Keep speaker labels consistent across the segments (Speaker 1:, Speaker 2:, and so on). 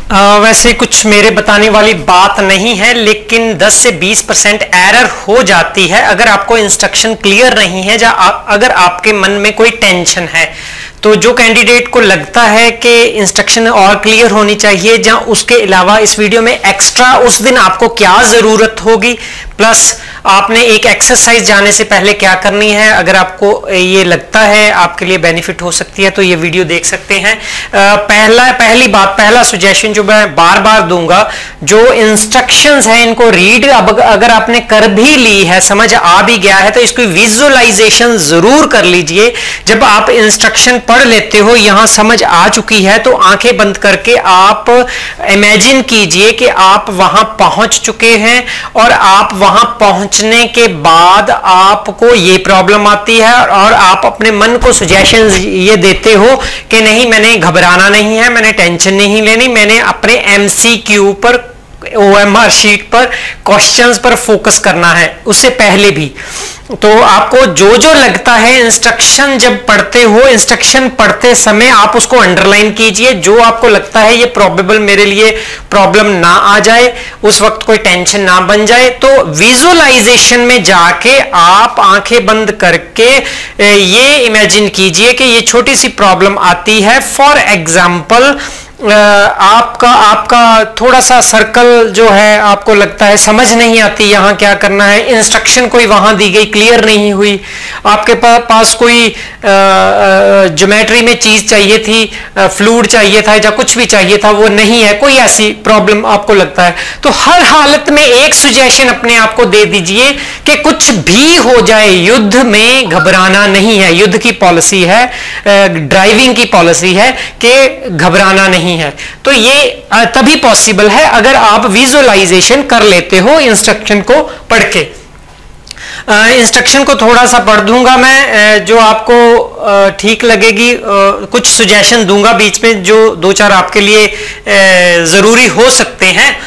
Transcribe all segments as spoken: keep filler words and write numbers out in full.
Speaker 1: आ, वैसे कुछ मेरे बताने वाली बात नहीं है, लेकिन दस से बीस परसेंट एरर हो जाती है अगर आपको इंस्ट्रक्शन क्लियर नहीं है, या अगर आपके मन में कोई टेंशन है। तो जो कैंडिडेट को लगता है कि इंस्ट्रक्शन और क्लियर होनी चाहिए, या उसके अलावा इस वीडियो में एक्स्ट्रा उस दिन आपको क्या ज़रूरत होगी, प्लस आपने एक एक्सरसाइज जाने से पहले क्या करनी है, अगर आपको ये लगता है आपके लिए बेनिफिट हो सकती है तो ये वीडियो देख सकते हैं। पहला पहली बात पहला सजेशन जो मैं बार बार दूंगा, जो इंस्ट्रक्शंस हैं इनको रीड अब अगर आपने कर भी ली है, समझ आ भी गया है, तो इसकी विजुअलाइजेशन जरूर कर लीजिए। जब आप इंस्ट्रक्शन पढ़ लेते हो, यहां समझ आ चुकी है, तो आंखें बंद करके आप इमेजिन कीजिए कि आप वहां पहुंच चुके हैं, और आप वहां पहुंचने के बाद आपको ये प्रॉब्लम आती है और आप अपने मन को सजेशंस ये देते हो कि नहीं, मैंने घबराना नहीं है, मैंने टेंशन नहीं लेनी, मैंने अपने एमसीक्यू पर, ओएमआर शीट पर, क्वेश्चंस पर फोकस करना है उससे पहले भी। तो आपको जो जो लगता है इंस्ट्रक्शन जब पढ़ते हो, इंस्ट्रक्शन पढ़ते समय आप उसको अंडरलाइन कीजिए। जो आपको लगता है ये प्रोबेबल मेरे लिए प्रॉब्लम ना आ जाए, उस वक्त कोई टेंशन ना बन जाए, तो विजुअलाइजेशन में जाके आप आंखें बंद करके ये इमेजिन कीजिए कि ये छोटी सी प्रॉब्लम आती है। फॉर एग्जाम्पल, आपका आपका थोड़ा सा सर्कल जो है आपको लगता है समझ नहीं आती यहाँ क्या करना है, इंस्ट्रक्शन कोई वहां दी गई क्लियर नहीं हुई, आपके पास पास कोई ज्योमेट्री में चीज चाहिए थी, फ्लूइड चाहिए था, या कुछ भी चाहिए था, वो नहीं है, कोई ऐसी प्रॉब्लम आपको लगता है, तो हर हालत में एक सजेशन अपने आप को दे दीजिए कि कुछ भी हो जाए, युद्ध में घबराना नहीं है। युद्ध की पॉलिसी है, ड्राइविंग की पॉलिसी है कि घबराना नहीं है। तो ये तभी पॉसिबल है अगर आप विजुअलाइजेशन कर लेते हो इंस्ट्रक्शन को पढ़ के। इंस्ट्रक्शन को थोड़ा सा पढ़ दूंगा मैं, जो आपको ठीक लगेगी। कुछ सजेशन दूंगा बीच में जो दो चार आपके लिए जरूरी हो सकते हैं।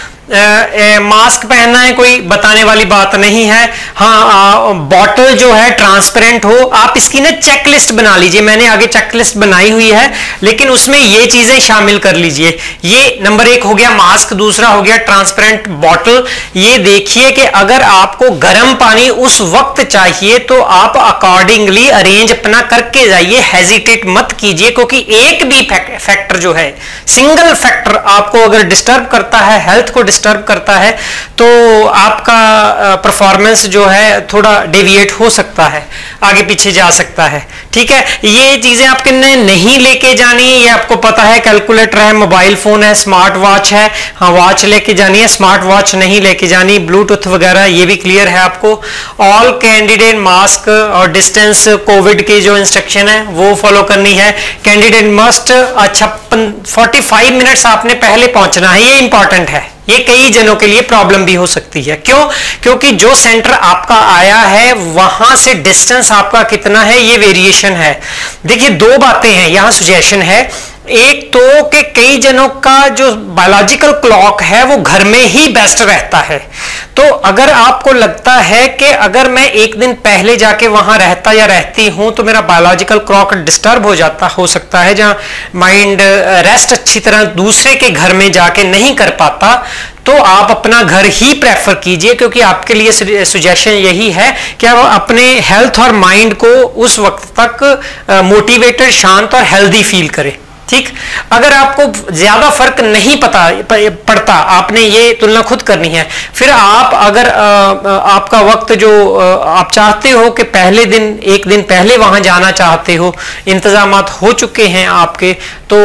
Speaker 1: मास्क पहनना है कोई बताने वाली बात नहीं है। हाँ, बॉटल जो है ट्रांसपेरेंट हो, आप इसकी ना चेकलिस्ट बना लीजिए। मैंने आगे चेकलिस्ट बनाई हुई है, लेकिन उसमें ये चीजें शामिल कर लीजिए। ये नंबर एक हो गया मास्क, दूसरा हो गया ट्रांसपेरेंट बॉटल। ये देखिए कि अगर आपको गर्म पानी उस वक्त चाहिए तो आप अकॉर्डिंगली अरेंज अपना करके जाइए, हेजिटेट मत कीजिए, क्योंकि एक भी फैक्टर जो है, सिंगल फैक्टर आपको अगर डिस्टर्ब करता है, हेल्थ को डिस्टर्ब करता है, तो आपका परफॉर्मेंस जो है थोड़ा डेविएट हो सकता है, आगे पीछे जा सकता है। ठीक है, ये चीजें आपके नहीं लेके जानी है, ये आपको पता है। कैलकुलेटर है, मोबाइल फोन है, स्मार्ट वॉच है, हाँ वॉच लेके जानी है, स्मार्ट वॉच नहीं लेके जानी, ब्लूटूथ वगैरह, ये भी क्लियर है आपको। ऑल कैंडिडेट मास्क और डिस्टेंस कोविड की जो इंस्ट्रक्शन है वो फॉलो करनी है। कैंडिडेट मस्ट छप्पन फोर्टी फाइव मिनट्स आपने पहले पहुंचना है, ये इंपॉर्टेंट है। ये कई जनों के लिए प्रॉब्लम भी हो सकती है। क्यों? क्योंकि जो सेंटर आपका आया है वहां से डिस्टेंस आपका कितना है, ये वेरिएशन है। देखिए, दो बातें हैं यहां, सजेशन है। एक तो कि कई जनों का जो बायोलॉजिकल क्लॉक है वो घर में ही बेस्ट रहता है। तो अगर आपको लगता है कि अगर मैं एक दिन पहले जाके वहां रहता या रहती हूं तो मेरा बायोलॉजिकल क्लॉक डिस्टर्ब हो जाता हो सकता है, जहां माइंड रेस्ट अच्छी तरह दूसरे के घर में जाके नहीं कर पाता, तो आप अपना घर ही प्रेफर कीजिए। क्योंकि आपके लिए सजेशन यही है कि आप अपने हेल्थ और माइंड को उस वक्त तक मोटिवेटेड, शांत और हेल्दी फील करें। ठीक, अगर आपको ज्यादा फर्क नहीं पता पड़ता, आपने ये तुलना खुद करनी है। फिर आप अगर आपका वक्त जो आप चाहते हो कि पहले दिन, एक दिन पहले वहां जाना चाहते हो, इंतजामात हो चुके हैं आपके, तो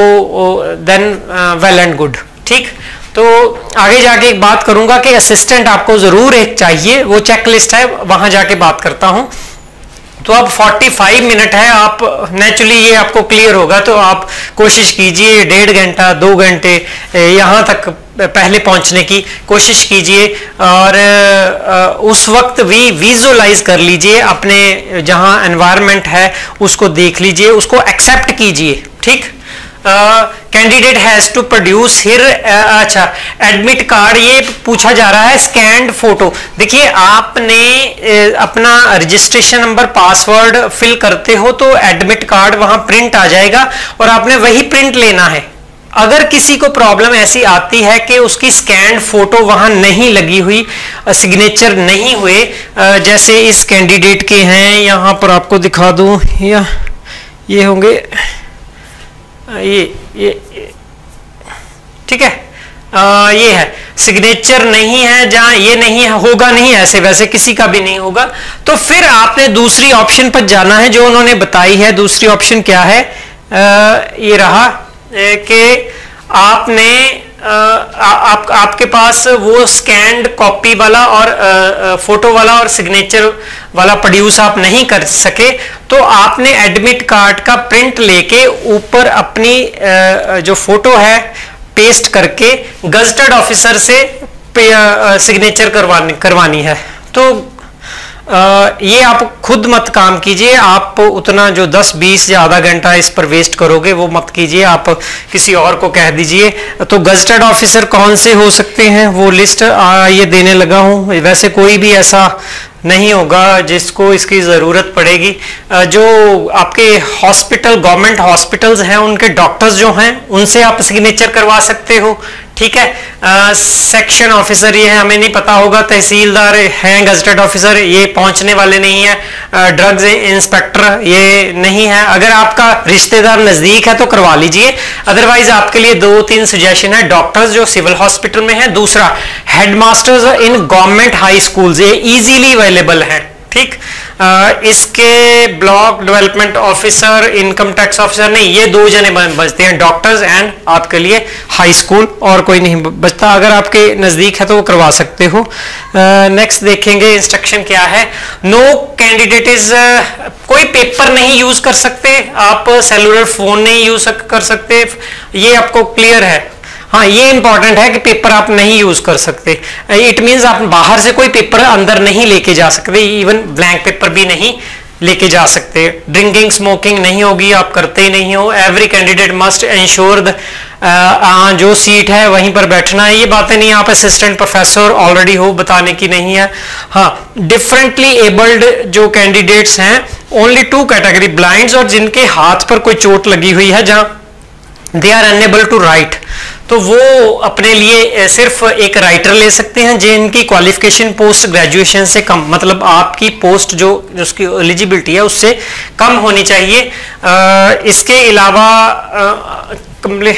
Speaker 1: देन वेल एंड गुड। ठीक, तो आगे जाके एक बात करूंगा कि असिस्टेंट आपको जरूर एक चाहिए, वो चेकलिस्ट है, वहां जाके बात करता हूं। तो अब पैंतालीस मिनट है, आप नेचुरली ये आपको क्लियर होगा, तो आप कोशिश कीजिए डेढ़ घंटा दो घंटे यहाँ तक पहले पहुंचने की कोशिश कीजिए, और उस वक्त भी विजुअलाइज कर लीजिए, अपने जहाँ एनवायरनमेंट है उसको देख लीजिए, उसको एक्सेप्ट कीजिए। ठीक, candidate has to produce here, अच्छा एडमिट कार्ड, ये पूछा जा रहा है स्कैन्ड फोटो। देखिए, आपने uh, अपना रजिस्ट्रेशन नंबर, पासवर्ड फिल करते हो तो एडमिट कार्ड वहां प्रिंट आ जाएगा और आपने वही प्रिंट लेना है। अगर किसी को प्रॉब्लम ऐसी आती है कि उसकी स्कैन्ड फोटो वहां नहीं लगी हुई, सिग्नेचर नहीं हुए, जैसे इस कैंडिडेट के हैं, यहां पर आपको दिखा दूं, या ये होंगे, ये ये, ये ठीक है, आ, ये है, सिग्नेचर नहीं है, जहां ये नहीं होगा, नहीं ऐसे वैसे किसी का भी नहीं होगा, तो फिर आपने दूसरी ऑप्शन पर जाना है जो उन्होंने बताई है। दूसरी ऑप्शन क्या है, आ, ये रहा कि आपने आ, आप, आपके पास वो स्कैन्ड कॉपी वाला और आ, फोटो वाला और सिग्नेचर वाला प्रोड्यूस आप नहीं कर सके, तो आपने एडमिट कार्ड का प्रिंट लेके ऊपर अपनी आ, जो फोटो है पेस्ट करके गजटेड ऑफिसर से सिग्नेचर करवानी करवानी है। तो आ, ये आप खुद मत काम कीजिए, आप उतना जो दस बीस या आधा घंटा इस पर वेस्ट करोगे वो मत कीजिए, आप किसी और को कह दीजिए। तो गजटेड ऑफिसर कौन से हो सकते हैं वो लिस्ट आ, ये देने लगा हूँ। वैसे कोई भी ऐसा नहीं होगा जिसको इसकी ज़रूरत पड़ेगी। जो आपके हॉस्पिटल, गवर्नमेंट हॉस्पिटल्स हैं, उनके डॉक्टर्स जो हैं उनसे आप सिग्नेचर करवा सकते हो, ठीक है। सेक्शन ऑफिसर ये है, हमें नहीं पता होगा, तहसीलदार हैं, गजटेड ऑफिसर ये पहुंचने वाले नहीं है, ड्रग्स इंस्पेक्टर ये नहीं है। अगर आपका रिश्तेदार नज़दीक है तो करवा लीजिए, अदरवाइज आपके लिए दो तीन सजेशन है। डॉक्टर्स जो सिविल हॉस्पिटल में है, दूसरा headmasters in government high schools, ये इजीली अवेलेबल है, ठीक। इसके block development officer, income tax officer नहीं, ये दो जने बचते हैं, डॉक्टर्स एंड आपके लिए हाई स्कूल, और कोई नहीं बचता। अगर आपके नजदीक है तो वो करवा सकते हो। नेक्स्ट देखेंगे इंस्ट्रक्शन क्या है। नो कैंडिडेट इज, कोई पेपर नहीं यूज कर सकते आप, सेलुलर फोन नहीं यूज कर सकते, ये आपको क्लियर है। हाँ, ये इंपॉर्टेंट है कि पेपर आप नहीं यूज कर सकते। इट मींस आप बाहर से कोई पेपर अंदर नहीं लेके जा सकते, इवन ब्लैंक पेपर भी नहीं लेके जा सकते। ड्रिंकिंग स्मोकिंग नहीं होगी, आप करते ही नहीं हो। Every candidate must ensure the जो सीट है वहीं पर बैठना है। ये बातें नहीं आप असिस्टेंट प्रोफेसर ऑलरेडी हो, बताने की नहीं है। हाँ, डिफरेंटली एबल्ड जो कैंडिडेट्स हैं, ओनली टू कैटेगरी, ब्लाइंड्स और जिनके हाथ पर कोई चोट लगी हुई है जहां they are unable to write, तो वो अपने लिए सिर्फ एक राइटर ले सकते हैं जिनकी क्वालिफिकेशन पोस्ट ग्रेजुएशन से कम, मतलब आपकी पोस्ट जो उसकी एलिजिबिलिटी है उससे कम होनी चाहिए। आ, इसके अलावा कंप्ले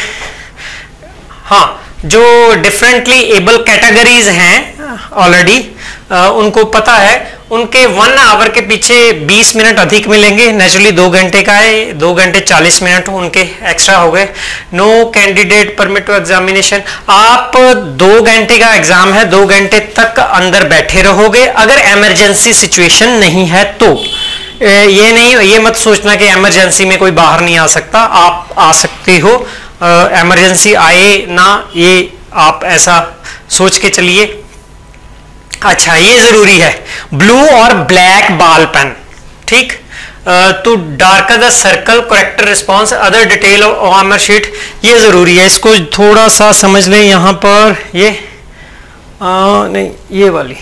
Speaker 1: हाँ, जो डिफरेंटली एबल कैटेगरीज हैं ऑलरेडी उनको पता है, उनके वन आवर के पीछे बीस मिनट अधिक मिलेंगे। नेचुरली दो घंटे का है, दो घंटे चालीस मिनट उनके एक्स्ट्रा हो गए। No candidate permit to examination, आप दो घंटे का एग्जाम है, दो घंटे तक अंदर बैठे रहोगे। अगर इमरजेंसी सिचुएशन नहीं है तो ये नहीं, ये मत सोचना कि इमरजेंसी में कोई बाहर नहीं आ सकता, आप आ सकते हो। इमरजेंसी आए ना, ये आप ऐसा सोच के चलिए। अच्छा, ये जरूरी है, ब्लू और ब्लैक बॉल पेन, ठीक। To darker the circle, character response, other detail of OMR sheet, ये जरूरी है। इसको थोड़ा सा समझ लें। यहां पर ये आ, नहीं, ये वाली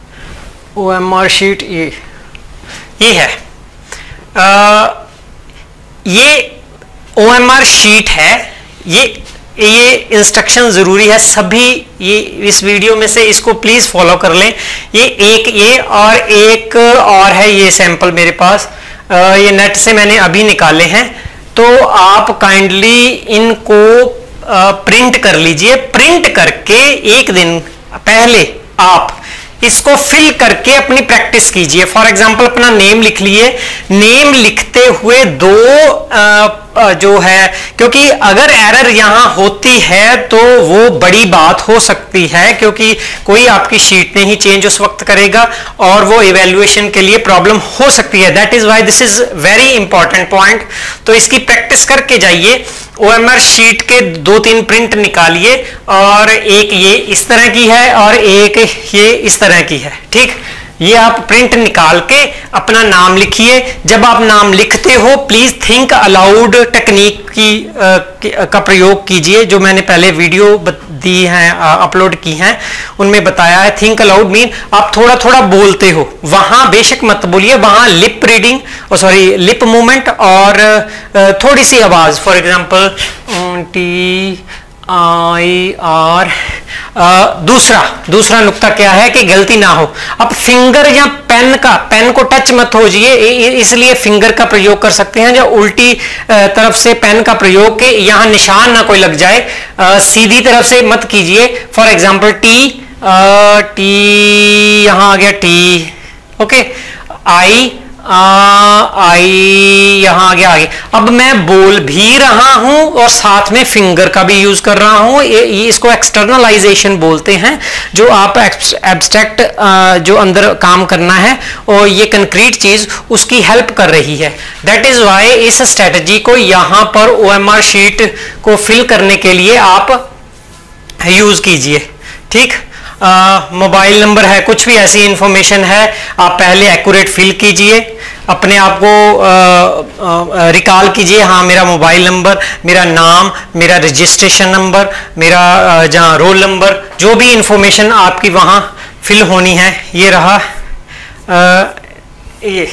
Speaker 1: ओएमआर शीट, ये ये है, आ, ये ओएमआर शीट है। ये ये इंस्ट्रक्शन जरूरी है, सभी ये इस वीडियो में से इसको प्लीज फॉलो कर लें। ये एक ये और एक और है, ये सैंपल मेरे पास, आ, ये नेट से मैंने अभी निकाले हैं, तो आप काइंडली इनको आ, प्रिंट कर लीजिए। प्रिंट करके एक दिन पहले आप इसको फिल करके अपनी प्रैक्टिस कीजिए। फॉर एग्जांपल अपना नेम लिख लिए, नेम लिखते हुए दो आ, जो है, क्योंकि अगर एरर यहां होती है तो वो बड़ी बात हो सकती है, क्योंकि कोई आपकी शीट नहीं चेंज उस वक्त करेगा और वो इवैल्यूएशन के लिए प्रॉब्लम हो सकती है। That is why this is very important point. तो इसकी प्रैक्टिस करके जाइए। ओएमआर शीट के दो तीन प्रिंट निकालिए, और एक ये इस तरह की है और एक ये इस तरह की है, ठीक। ये आप प्रिंट निकाल के अपना नाम लिखिए। जब आप नाम लिखते हो प्लीज थिंक अलाउड टेक्निक की, आ, की का प्रयोग कीजिए, जो मैंने पहले वीडियो दी हैं, अपलोड की हैं, उनमें बताया है। थिंक अलाउड मीन आप थोड़ा थोड़ा बोलते हो, वहां बेशक मत बोलिए, वहां लिप रीडिंग और सॉरी लिप मूवमेंट और थोड़ी सी आवाज, for example T I R. दूसरा दूसरा नुक्ता क्या है कि गलती ना हो। अब फिंगर या पेन का, पेन को टच मत होजिए, इसलिए फिंगर का प्रयोग कर सकते हैं। जो उल्टी तरफ से पेन का प्रयोग के यहां निशान ना कोई लग जाए, सीधी तरफ से मत कीजिए। फॉर एग्जांपल टी, टी यहां आ गया टी, ओके, आई आई यहां आ गया आगे। अब मैं बोल भी रहा हूं और साथ में फिंगर का भी यूज कर रहा हूं। ये, ये इसको एक्सटर्नलाइजेशन बोलते हैं, जो आप एब्स्ट्रैक्ट जो अंदर काम करना है और ये कंक्रीट चीज उसकी हेल्प कर रही है। दैट इज वाई इस स्ट्रेटजी को यहां पर ओएमआर शीट को फिल करने के लिए आप यूज कीजिए। ठीक, मोबाइल नंबर है, कुछ भी ऐसी इंफॉर्मेशन है, आप पहले एक्यूरेट फिल कीजिए, अपने आप को रिकॉल कीजिए। हाँ, मेरा मोबाइल नंबर, मेरा नाम, मेरा रजिस्ट्रेशन नंबर, मेरा जहाँ रोल नंबर, जो भी इंफॉर्मेशन आपकी वहाँ फिल होनी है, ये रहा। आ, ये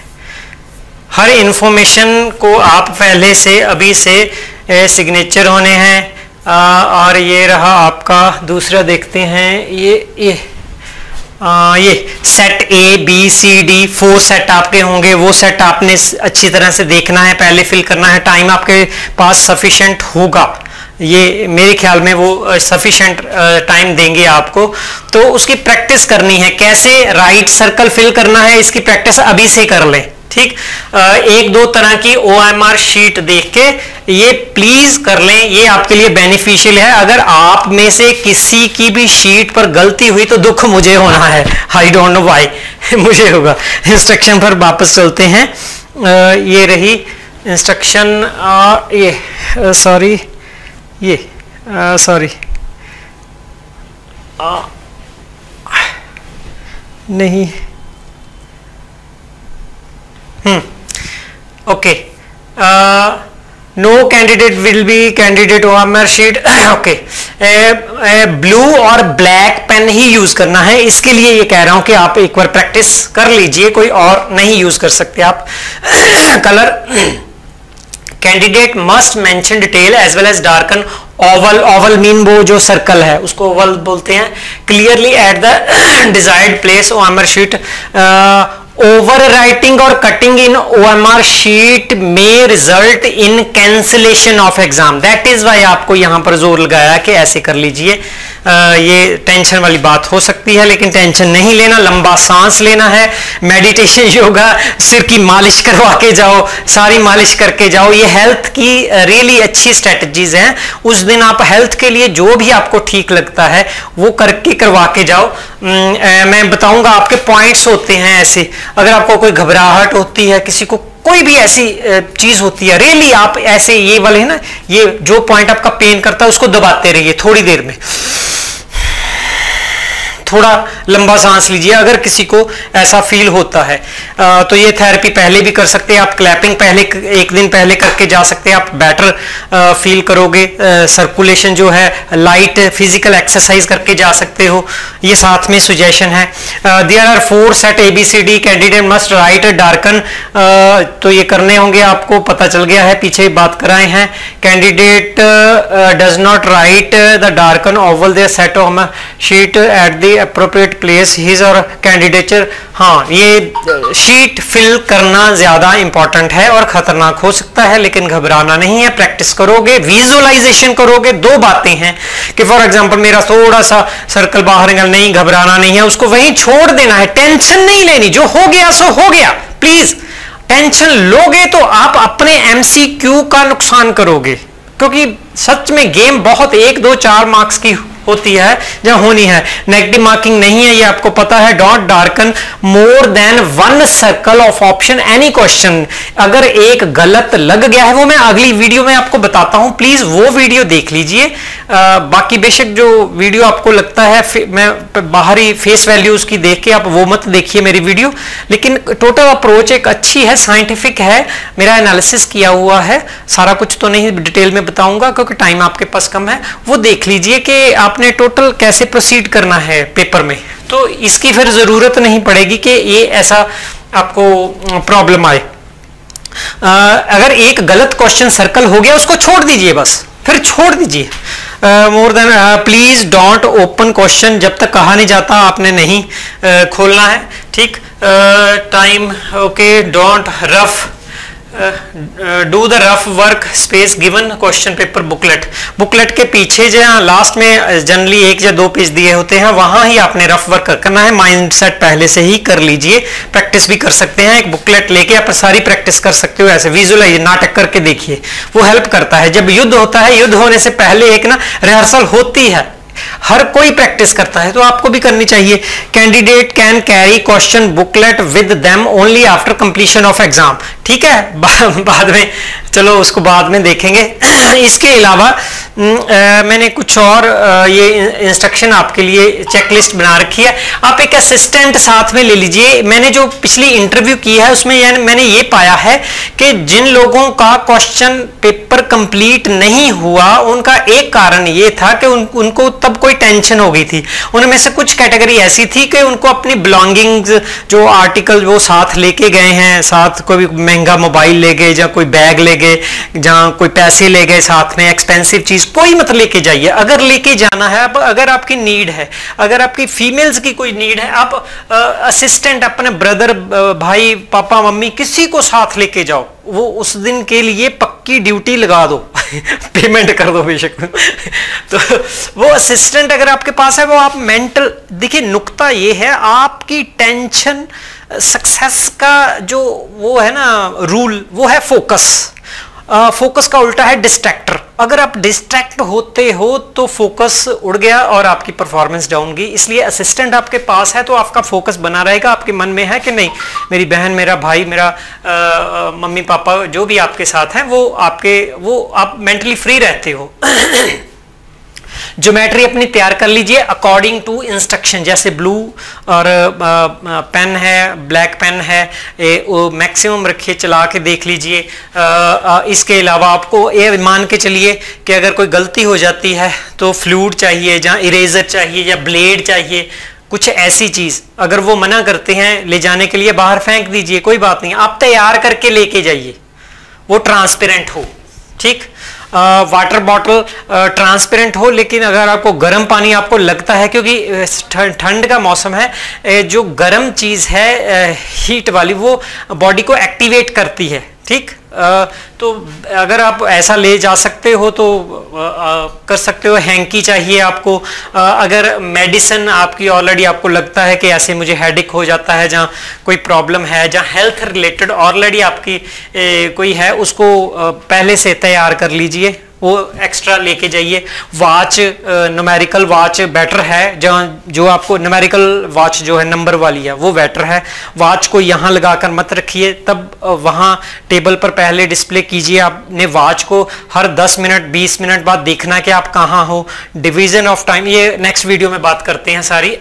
Speaker 1: हर इंफॉर्मेशन को आप पहले से अभी से सिग्नेचर होने हैं। आ, और ये रहा आपका दूसरा, देखते हैं ये ये आ, ये set A B C D four set आपके होंगे। वो सेट आपने अच्छी तरह से देखना है, पहले फिल करना है। टाइम आपके पास सफिशिएंट होगा, ये मेरे ख्याल में वो सफिशिएंट टाइम देंगे आपको। तो उसकी प्रैक्टिस करनी है, कैसे राइट सर्कल फिल करना है, इसकी प्रैक्टिस अभी से कर लें। ठीक, एक दो तरह की ओएमआर शीट देख के ये प्लीज कर लें, ये आपके लिए बेनिफिशियल है। अगर आप में से किसी की भी शीट पर गलती हुई तो दुख मुझे होना है, आई डोंट नो व्हाई, मुझे होगा। इंस्ट्रक्शन पर वापस चलते हैं। ये रही इंस्ट्रक्शन, ये सॉरी ये सॉरी नहीं, hmm okay, no candidate will be candidate OMR sheet. Okay, blue और ब्लैक पेन ही यूज करना है, इसके लिए ये कह रहा हूं कि आप एक बार प्रैक्टिस कर लीजिए, कोई और नहीं यूज कर सकते आप। Colour, candidate must mention detail as well as darken oval, oval mean वो जो सर्कल है उसको ओवल बोलते हैं, clearly at the desired place OMR sheet. Over writing और कटिंग इन ओएमआर शीट में result in cancellation of exam. That is why आपको यहां पर जोर लगाया कि ऐसे कर लीजिए। Uh, ये टेंशन वाली बात हो सकती है, लेकिन टेंशन नहीं लेना, लंबा सांस लेना है, मेडिटेशन, योगा, सिर की मालिश करवा के जाओ, सारी मालिश करके जाओ। ये हेल्थ की रियली uh, अच्छी स्ट्रेटजीज हैं। उस दिन आप हेल्थ के लिए जो भी आपको ठीक लगता है वो करके करवा के जाओ। um, uh, मैं बताऊंगा आपके पॉइंट्स होते हैं ऐसे, अगर आपको कोई घबराहट होती है, किसी को कोई भी ऐसी चीज होती है, रियली आप ऐसे ये वाले है ना, ये जो पॉइंट आपका पेन करता है उसको दबाते रहिए थोड़ी देर में, थोड़ा लंबा सांस लीजिए अगर किसी को ऐसा फील होता है। आ, तो ये थेरेपी पहले भी कर सकते हैं आप, क्लैपिंग पहले एक दिन पहले करके जा सकते हैं, आप बेटर फील करोगे। सर्कुलेशन जो है, लाइट फिजिकल एक्सरसाइज करके जा सकते हो, ये साथ में सुजेशन है। There are four set A B C D, candidate must write darken, तो ये करने होंगे, आपको पता चल गया है, पीछे बात कराए हैं। Candidate does not write the darken oval there set of sheet at the appropriate place his और कैंडिडेचर। हाँ, ये शीट फिल करना ज्यादा इंपॉर्टेंट है और खतरनाक हो सकता है, लेकिन घबराना नहीं है, प्रैक्टिस करोगे, विजुअलाइजेशन करोगे। दो बातें हैं कि फॉर एग्जांपल मेरा थोड़ा सा सर्कल बाहर निकल, नहीं घबराना नहीं है, उसको वहीं छोड़ देना है, टेंशन नहीं लेनी, जो हो गया सो हो गया। प्लीज टेंशन लोगे तो आप अपने एमसीक्यू का नुकसान करोगे, क्योंकि सच में गेम बहुत एक दो चार मार्क्स की होती है जहां होनी है, नेगेटिव मार्किंग नहीं है, ये आपको पता है। Dot darken more than one circle of option any question. अगर एक गलत लग गया है, वो मैं अगली वीडियो में आपको बताता हूं, प्लीज वो वीडियो देख लीजिए। बाकी बेशक जो वीडियो आपको लगता है मैं बाहरी फेस वैल्यूज की देख के आप वो मत देखिए मेरी वीडियो, लेकिन टोटल अप्रोच एक अच्छी है, साइंटिफिक है, मेरा एनालिसिस किया हुआ है। सारा कुछ तो नहीं डिटेल में बताऊंगा क्योंकि टाइम आपके पास कम है, वो देख लीजिए कि आपने टोटल कैसे प्रोसीड करना है पेपर में, तो इसकी फिर जरूरत नहीं पड़ेगी कि ये ऐसा आपको प्रॉब्लम आए। आ, अगर एक गलत क्वेश्चन सर्कल हो गया उसको छोड़ दीजिए बस, फिर छोड़ दीजिए। More than please don't open question, जब तक कहा नहीं जाता आपने नहीं uh, खोलना है, ठीक। Time okay, don't rough do the rough work space given question paper booklet. Booklet के पीछे जहाँ लास्ट में जनरली एक या दो पेज दिए होते हैं वहां ही आपने रफ वर्क करना है। माइंडसेट पहले से ही कर लीजिए, प्रैक्टिस भी कर सकते हैं। एक बुकलेट लेके आप सारी प्रैक्टिस कर सकते हो, ऐसे विजुअलाइज नाटक करके देखिए, वो हेल्प करता है। जब युद्ध होता है, युद्ध होने से पहले एक ना रिहर्सल होती है, हर कोई प्रैक्टिस करता है, तो आपको भी करनी चाहिए। Candidate can carry question booklet with them only after completion of exam, ठीक है। बाद में चलो उसको बाद में देखेंगे। इसके अलावा मैंने कुछ और आ, ये इंस्ट्रक्शन आपके लिए चेकलिस्ट बना रखी है। आप एक असिस्टेंट साथ में ले लीजिए। मैंने जो पिछली इंटरव्यू की है उसमें ये, मैंने ये पाया है कि जिन लोगों का क्वेश्चन पेपर कंप्लीट नहीं हुआ, उनका एक कारण ये था कि उन, उनको तब कोई टेंशन हो गई थी। उनमें से कुछ कैटेगरी ऐसी थी कि उनको अपनी बिलोंगिंग्स, जो आर्टिकल वो साथ लेके गए हैं, साथ कोई महंगा मोबाइल ले गए, या कोई बैग ले गए, जहां कोई पैसे ले गए साथ में, एक्सपेंसिव चीज कोई मत लेके जाइए। अगर लेके जाना है, अब अगर आपकी नीड है, अगर आपकी फीमेल्स की कोई नीड है, आप असिस्टेंट अपने ब्रदर, भाई, पापा, मम्मी, किसी को साथ लेके जाओ। वो उस दिन के लिए पक्की ड्यूटी लगा दो पेमेंट कर दो बेशक। तो वो असिस्टेंट अगर आपके पास है, वो आप मेंटल, देखिए नुक्ता ये है, आपकी टेंशन सक्सेस का जो वो है ना रूल, वो है फोकस। फोकस का उल्टा है डिस्ट्रैक्टर। अगर आप डिस्ट्रैक्ट होते हो तो फोकस उड़ गया और आपकी परफॉर्मेंस डाउन गई। इसलिए असिस्टेंट आपके पास है तो आपका फोकस बना रहेगा। आपके मन में है कि नहीं, मेरी बहन, मेरा भाई, मेरा आ, मम्मी पापा जो भी आपके साथ हैं, वो आपके, वो आप मेंटली फ्री रहते हो। ज्योमेट्री अपनी तैयार कर लीजिए अकॉर्डिंग टू इंस्ट्रक्शन। जैसे ब्लू और पेन है, ब्लैक पेन है, ए, वो मैक्सिमम रखिए, चला के देख लीजिए। इसके अलावा आपको ये मान के चलिए कि अगर कोई गलती हो जाती है तो फ्लूइड चाहिए, जहाँ इरेजर चाहिए या ब्लेड चाहिए, कुछ ऐसी चीज अगर वो मना करते हैं ले जाने के लिए, बाहर फेंक दीजिए, कोई बात नहीं, आप तैयार करके लेके जाइए, वो ट्रांसपेरेंट हो, ठीक। वाटर बॉटल ट्रांसपेरेंट हो, लेकिन अगर आपको गर्म पानी आपको लगता है, क्योंकि ठंड का मौसम है, जो गर्म चीज है हीट वाली, वो बॉडी को एक्टिवेट करती है, ठीक। तो अगर आप ऐसा ले जा सकते हो तो आ, कर सकते हो। हैंकी चाहिए आपको। आ, अगर मेडिसिन आपकी ऑलरेडी आपको लगता है कि ऐसे मुझे हेडेक हो जाता है, जहाँ कोई प्रॉब्लम है, जहाँ हेल्थ रिलेटेड ऑलरेडी आपकी ए, कोई है, उसको आ, पहले से तैयार कर लीजिए, वो एक्स्ट्रा लेके जाइए। वॉच, न्यूमेरिकल वॉच बेटर है, जहाँ जो आपको न्यूमेरिकल वॉच जो है नंबर वाली है वो बेटर है। वॉच को यहाँ लगाकर मत रखिए, तब वहाँ टेबल पर पहले डिस्प्ले कीजिए। आपने वॉच को हर दस मिनट बीस मिनट बाद देखना कि आप कहाँ हो। डिवीजन ऑफ टाइम, ये नेक्स्ट वीडियो में बात करते हैं सारी।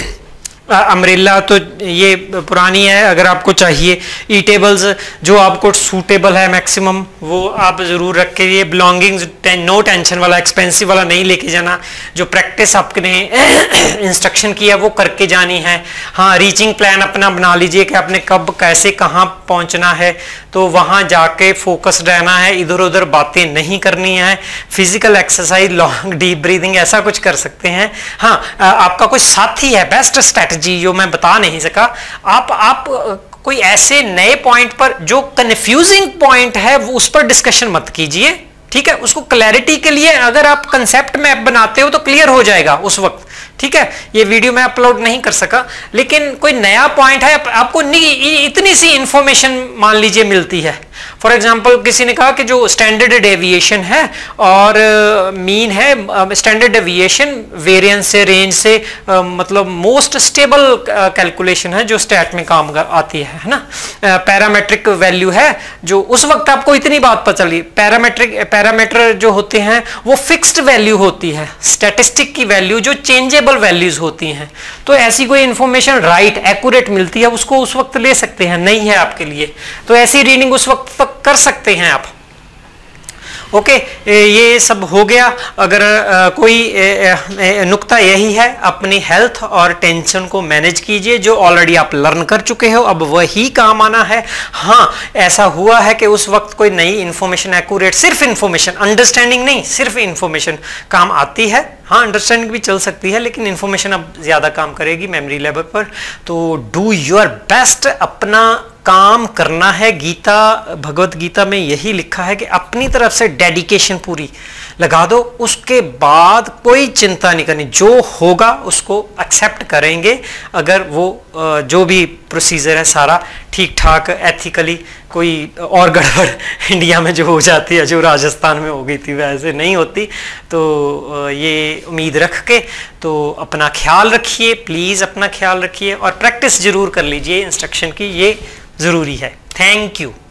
Speaker 1: अम्ब्रेला तो ये पुरानी है, अगर आपको चाहिए। ई टेबल्स जो आपको सूटेबल है मैक्सिमम, वो आप जरूर रख के। ये बिलोंगिंग्स नो टेंशन वाला, एक्सपेंसिव वाला नहीं लेके जाना। जो प्रैक्टिस आपने इंस्ट्रक्शन किया वो करके जानी है। हाँ, रीचिंग प्लान अपना बना लीजिए कि आपने कब कैसे कहाँ पहुँचना है, तो वहाँ जाके फोकस रहना है, इधर उधर बातें नहीं करनी है। Physical exercise, long deep breathing, ऐसा कुछ कर सकते हैं। हाँ, आपका कोई साथी है, बेस्ट स्ट्रैटेजी जो मैं बता नहीं सका, आप आप कोई ऐसे नए पॉइंट पर जो कंफ्यूजिंग पॉइंट है वो उस पर डिस्कशन मत कीजिए, ठीक है। उसको क्लैरिटी के लिए अगर आप कंसेप्ट मैप बनाते हो तो क्लियर हो जाएगा उस वक्त, ठीक है। ये वीडियो मैं अपलोड नहीं कर सका, लेकिन कोई नया पॉइंट है, आपको इतनी सी इंफॉर्मेशन मान लीजिए मिलती है। फॉर एग्जाम्पल किसी ने कहा कि जो स्टैंडर्ड डेविएशन है और मीन है, स्टैंडर्ड डेविएशन वेरिएंस से, रेंज से, uh, मतलब मोस्ट स्टेबल कैलकुलेशन है जो स्टैट में काम आती है, है ना। पैरामेट्रिक uh, वैल्यू है, जो उस वक्त आपको इतनी बात पता चली। पैरामेट्रिक पैरामीटर जो होते हैं वो फिक्स्ड वैल्यू होती है, स्टैटिस्टिक की वैल्यू जो चेंजेबल वैल्यूज होती हैं। तो ऐसी कोई इंफॉर्मेशन राइट एक्यूरेट मिलती है, उसको उस वक्त ले सकते हैं, नहीं है आपके लिए तो ऐसी रीडिंग उस वक्त तक कर सकते हैं आप। ओके, ये सब हो गया। अगर आ, कोई ए, ए, नुक्ता यही है, अपनी हेल्थ और टेंशन को मैनेज कीजिए, जो ऑलरेडी आप लर्न कर चुके हो अब वही काम आना है। हाँ, ऐसा हुआ है कि उस वक्त कोई नई इंफॉर्मेशन एक्यूरेट, सिर्फ इंफॉर्मेशन, अंडरस्टैंडिंग नहीं, सिर्फ इंफॉर्मेशन काम आती है। हाँ, अंडरस्टैंडिंग भी चल सकती है, लेकिन इंफॉर्मेशन अब ज्यादा काम करेगी मेमोरी लेवल पर। तो डू योर बेस्ट, अपना काम करना है। गीता, भगवत गीता में यही लिखा है कि अपनी तरफ से डेडिकेशन पूरी लगा दो, उसके बाद कोई चिंता नहीं करनी, जो होगा उसको एक्सेप्ट करेंगे। अगर वो जो भी प्रोसीजर है सारा ठीक ठाक एथिकली, कोई और गड़बड़ इंडिया में जो हो जाती है, जो राजस्थान में हो गई थी, वैसे नहीं होती। तो ये उम्मीद रख के तो अपना ख्याल रखिए, प्लीज़ अपना ख्याल रखिए, और प्रैक्टिस जरूर कर लीजिए इंस्ट्रक्शन की, ये ज़रूरी है। Thank you.